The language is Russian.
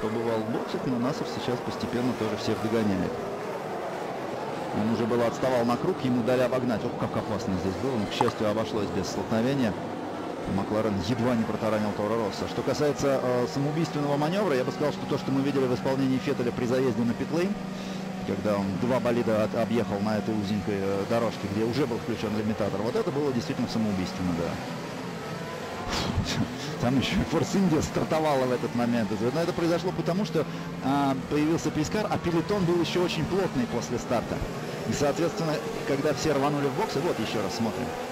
побывал в боксах, но Насов сейчас постепенно тоже всех догоняет. Он уже было отставал на круг, ему дали обогнать. Ох, как опасно здесь было, но, к счастью, обошлось без столкновения. Макларен едва не протаранил Торо Росса. Что касается самоубийственного маневра, я бы сказал, что то, что мы видели в исполнении Феттеля при заезде на питлейн, когда он два болида объехал на этой узенькой дорожке, где уже был включен лимитатор, вот это было действительно самоубийственно, да. Там еще Форс Индия стартовала в этот момент. Но это произошло потому, что появился Пискар, а пелотон был еще очень плотный после старта. И, соответственно, когда все рванули в боксы, вот еще раз смотрим.